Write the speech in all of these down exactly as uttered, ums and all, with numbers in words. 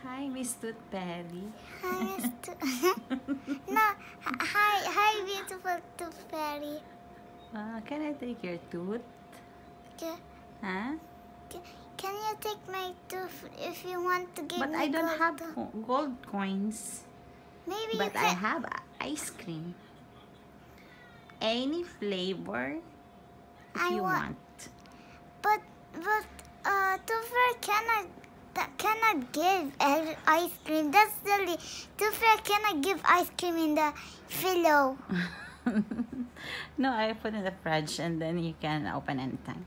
Hi, Miss Tooth Fairy. Hi, Mister No, hi, hi, beautiful Tooth Fairy. Uh, can I take your tooth? Ca- Huh? ca- Can you take my tooth if you want to give But me I don't gold have tooth? co- gold coins. Maybe But you I can. have a- ice cream. Any flavor if I you want, want. but but uh, Tooth Fairy cannot that cannot give i- ice cream. That's silly. Tooth Fairy cannot give ice cream in the pillow. No, I put in the fridge and then you can open anytime.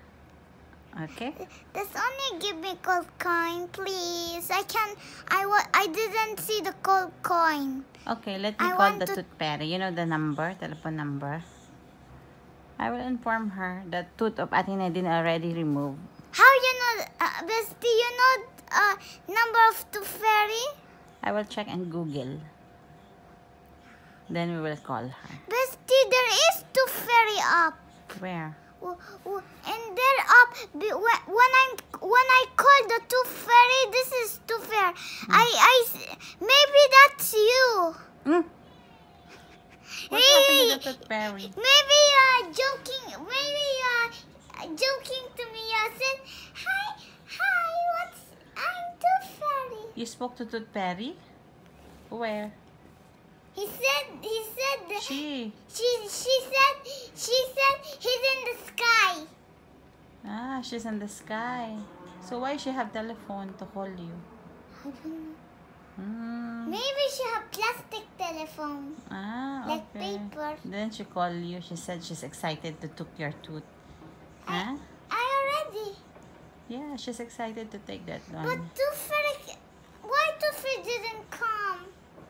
Okay? Just only give me gold coin, please. I can. I wa- I didn't see the gold coin. Okay, let me I call want the to- Tooth Fairy. You know the number, telephone number. I will inform her that tooth of Ate Nadine already removed. How you know, uh, Bestie? You know uh, number of Tooth Fairy? I will check and Google. Then we will call her. Bestie, there is Tooth Fairy up. Where? W- w- And they're up. Be- When when I'm when I call the Tooth Fairy, this is Tooth Fairy. I I s- maybe that's you. Mm. What happened to the Tooth Fairy? Maybe uh joking. Maybe uh joking to me. Uh, said hi hi. What's I'm Tooth Fairy. You spoke to Tooth Fairy? Where? He said he said that She. she she said she said he's in the sky. Ah, she's in the sky. So why she have telephone to call you? I don't know. Hmm. Maybe she have plastic telephone. Ah, Like okay. paper. Then she called you. She said she's excited to took your tooth. Huh? I already. Yeah, she's excited to take that But one. Tooth Fairy, why Tooth Fairy didn't come?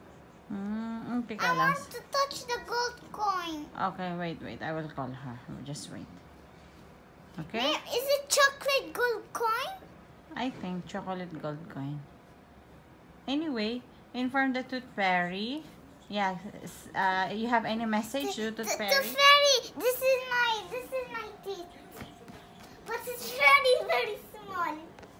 Hmm. Okay, I Kalas. want to touch the gold coin. Okay, wait, wait. I will call her. Just wait. Okay? Ma'am, is it chocolate gold coin? I think chocolate gold coin. Anyway, inform the Tooth Fairy. Yeah, s- uh, you have any message to Tooth Tooth Fairy? Fairy, this is my this is my teeth, but it's very very small.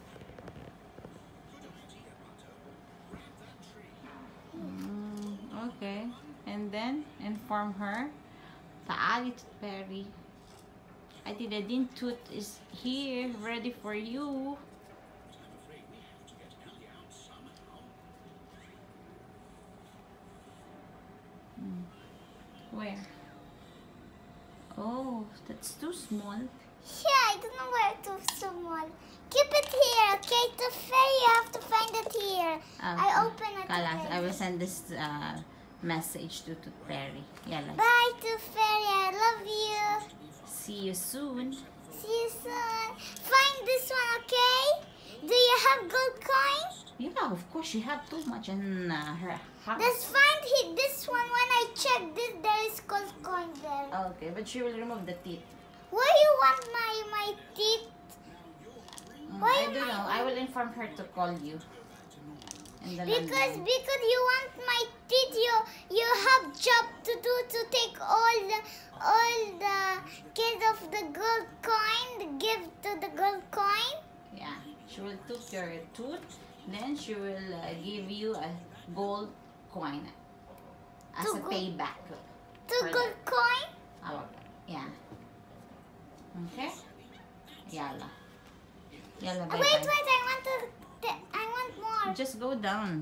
Mm, okay. And then, inform her. Taali Tooth Fairy. Ate Nadine tooth is here, ready for you. Mm. Where? Oh, that's too small. Yeah, I don't know where too small. Keep it here, okay? Tooth Fairy, you have to find it here. I open it. Kalas, I already. will send this uh, message to Tooth Fairy. Yala. Bye, Tooth Fairy. I love you. See you soon. See you soon. Find this one, okay? Do you have gold coin? Yeah, of course, she have too much in uh, her house. Let's find it, this one. When I check this, there is gold coin there. Okay, but she will remove the teeth. Why you want my my teeth? Mm, Why I am don't I- know. I will inform her to call you. In the Because landline. because you want my teeth, you you have job to do to take all the all the kids of the gold coin, give to the gold coin. Yeah, she will take your tooth. Then she will uh, give you a gold coin as To a go- payback. To For gold coin. Oh, yeah. Okay? Yala. Yala, bye Wait, bye. wait, I want to. I want more. Just go down.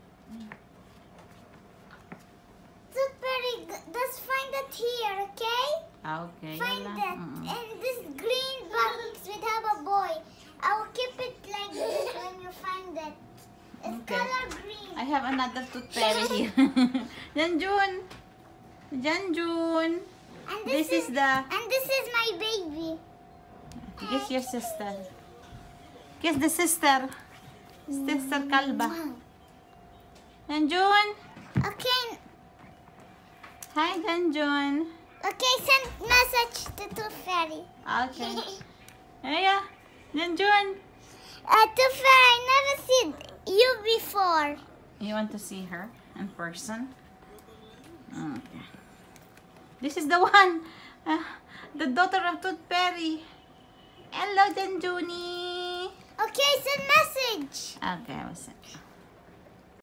Tooth Fairy, let's find it here, okay? Okay, Find yala. it. Mm-mm. And this green box will have a boy. I will keep it like this when you find it. It's Okay. color green. I have another Tooth Fairy here. Janjun! Janjun! And This is the... and this is my baby. Kiss your sister. Kiss the sister. Sister Kalba. Janjun! Okay, Hi, Janjun. okay, send message to Tooth Fairy. Okay. Aya, Janjun. Uh, Tooth Fairy, I never seen you before. You want to see her in person? Okay. This is the one. Uh, the daughter of Tooth Fairy. Hello, Janjuni. Okay, send message. message. Okay, I will send.